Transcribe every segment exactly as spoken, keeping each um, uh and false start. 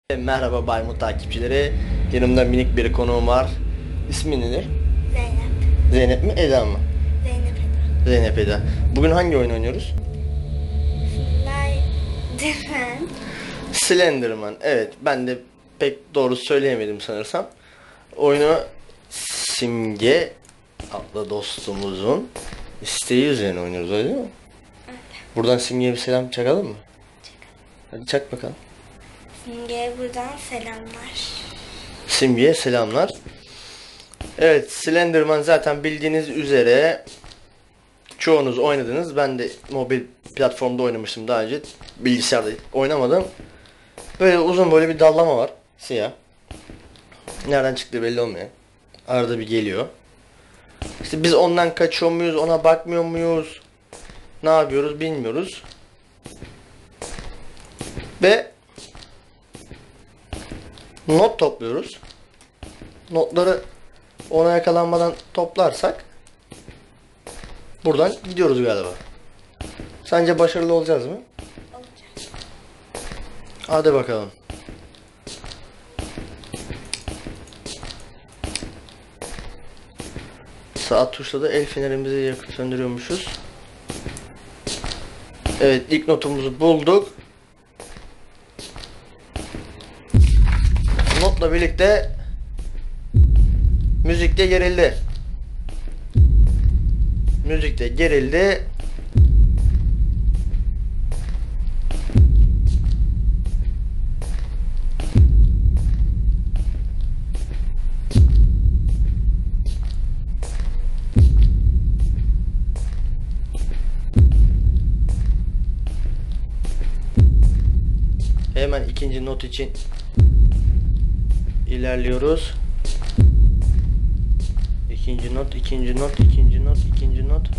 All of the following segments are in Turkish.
Merhaba Baymut takipçileri. Yanımda minik bir konuğum var. İsmi nedir? Zeynep. Zeynep mi, Eda mı? Zeynep Eda. Zeynep Eda. Bugün hangi oyun oynuyoruz? Slenderman. Slenderman. Evet, ben de pek doğru söyleyemedim sanırsam. Oyunu Simge adlı dostumuzun isteği üzerine oynuyoruz, öyle değil mi? Evet. Buradan Simge'ye bir selam çakalım mı? Çakalım. Hadi çak bakalım. Simge'ye buradan selamlar. Simge'ye selamlar. Evet, Slenderman zaten bildiğiniz üzere çoğunuz oynadınız. Ben de mobil platformda oynamıştım daha önce. Bilgisayarda oynamadım. Böyle uzun böyle bir dallama var. Siyah. Nereden çıktığı belli olmuyor. Arada bir geliyor. İşte biz ondan kaçıyor muyuz, ona bakmıyor muyuz? Ne yapıyoruz bilmiyoruz. Ve not topluyoruz. Notları ona yakalanmadan toplarsak buradan gidiyoruz galiba. Sence başarılı olacağız mı? Olacak. Hadi bakalım. Sağ tuşla da el fenerimizi yakıp söndürüyormuşuz. Evet, ilk notumuzu bulduk. Notla birlikte müzik de gerildi. Müzik de gerildi. Hemen ikinci not için ilerliyoruz. İkinci not, ikinci not, ikinci not, ikinci not.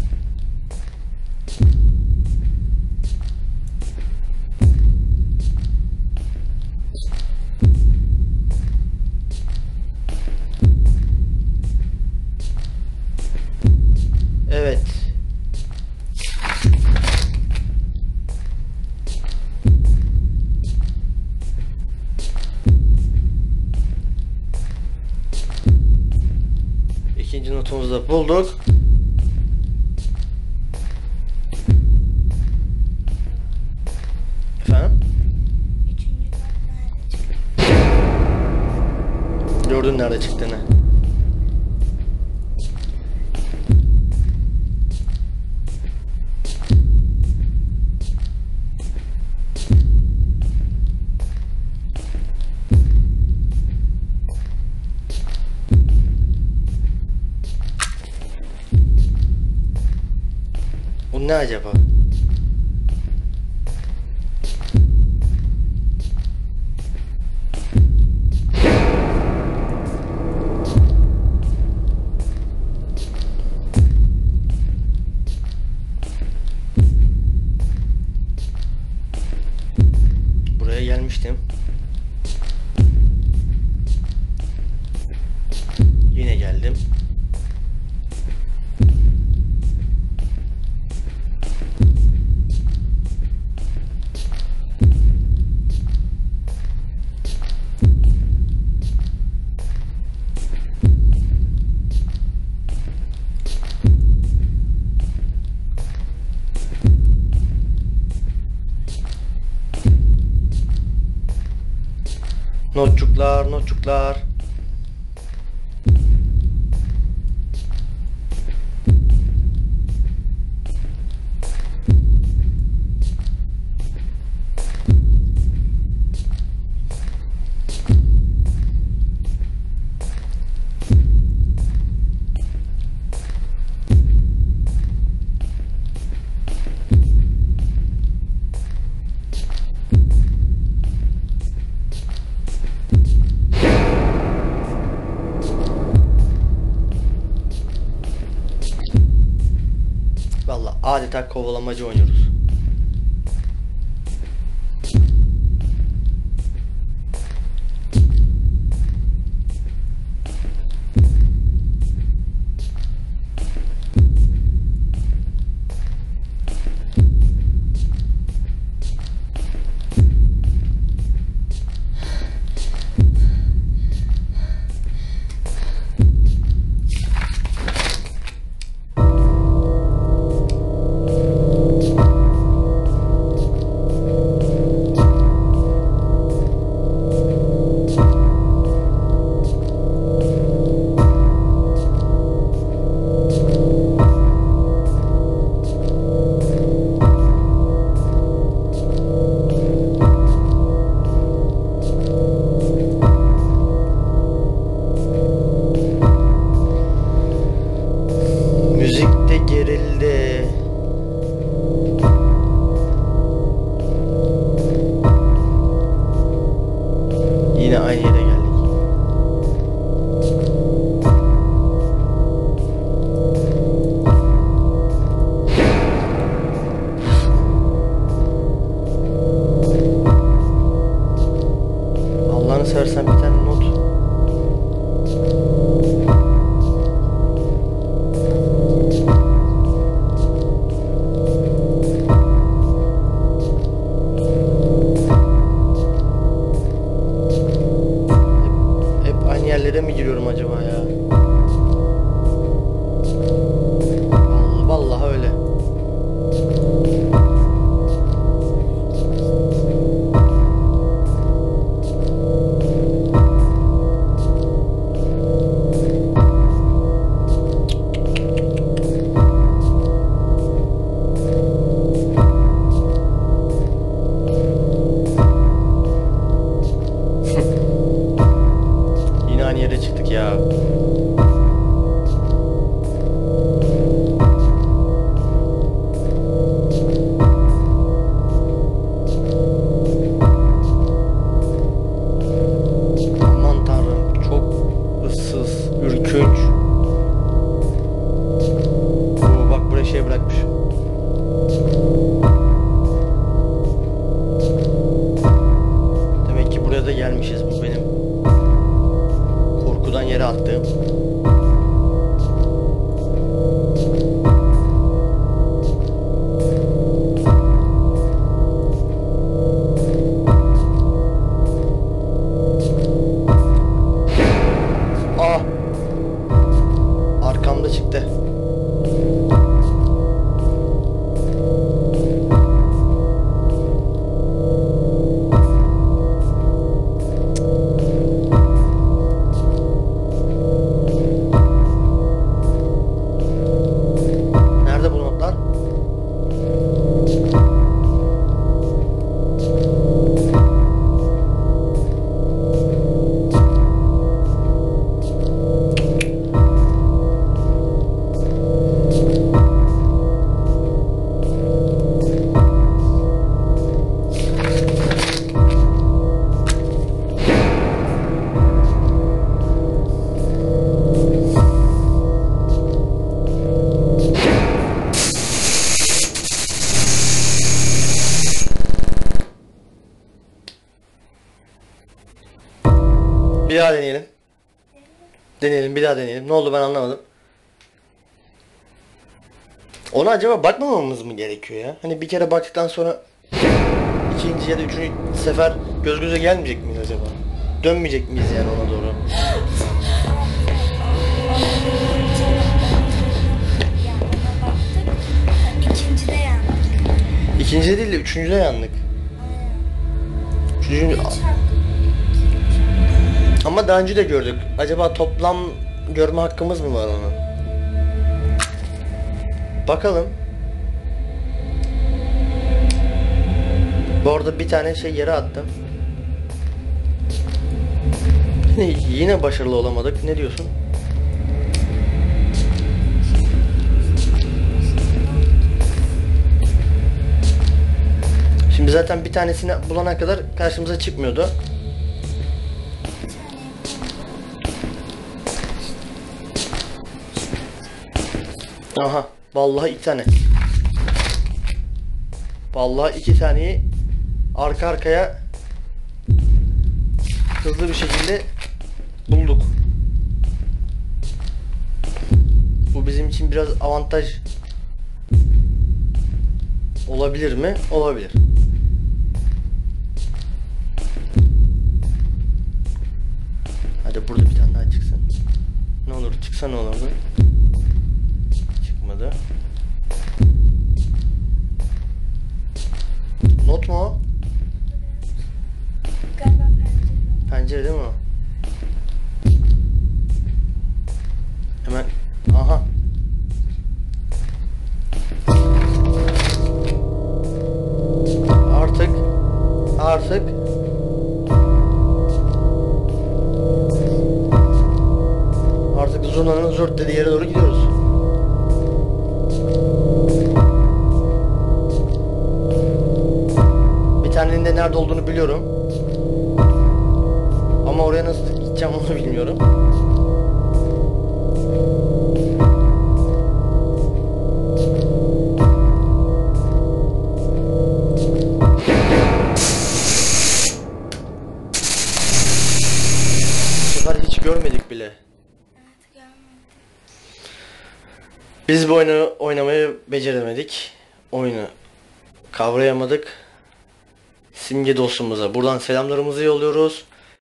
Evet. İkinci notumuzu da bulduk. Efendim? Üçüncü not nerede çıktı? Gördün nerede çıktığını. Bu ne acaba? Buraya gelmiştim. Yine geldim. Notçuklar, notçuklar. Vallahi adeta kovalamacı oynuyoruz. Yine aynı yere geldik. Allah'ını seversen bir tane not. Hep, hep aynı yerlere mi giriyorum acaba ya? Vallahi, vallahi öyle. Yine aynı yere çıktık ya. Aman tanrım, çok ıssız, ürkünç. Oo, bak buraya şey bırakmış. Demek ki buraya da gelmişiz. Bu benim korkudan yere attığım. Ah! Arkamda çıktı. Nerede bu notlar? Bir daha deneyelim. Deneyelim, bir daha deneyelim. Ne oldu ben anlamadım. Ona acaba bakmamamız mı gerekiyor ya? Hani bir kere baktıktan sonra ikinci ya da üçüncü sefer göz göze gelmeyecek miyiz acaba? Dönmeyecek miyiz yani ona doğru? Ya ona baktık. İkincide yandık. İkincide değil de üçüncüde yandık. Üçüncü... Üç hakkı. Ama daha önce de gördük. Acaba toplam görme hakkımız mı var onun? Bakalım. Bu arada bir tane şey yere attım. Yine, yine başarılı olamadık. Ne diyorsun? Şimdi zaten bir tanesini bulana kadar karşımıza çıkmıyordu. Aha, vallahi iki tane. Vallahi iki taneyi arka arkaya hızlı bir şekilde bulduk. Bu bizim için biraz avantaj olabilir mi? Olabilir. Hadi burada bir tane daha çıksın. Ne olur çıksa ne olurdu? Çıkmadı. Not mu o? Galiba pencere. Pencere değil mi o? Hemen. Aha. Artık. Artık. Artık zurnanın zurt dediği yere doğru gidiyoruz. Bir tanenin de nerede olduğunu biliyorum. oraya nasıl gideceğim onu bilmiyorum. Bu sefer hiç görmedik bile. Evet, görmedim. Biz bu oyunu oynamayı beceremedik. Oyunu kavrayamadık. Simge dostumuza buradan selamlarımızı yolluyoruz.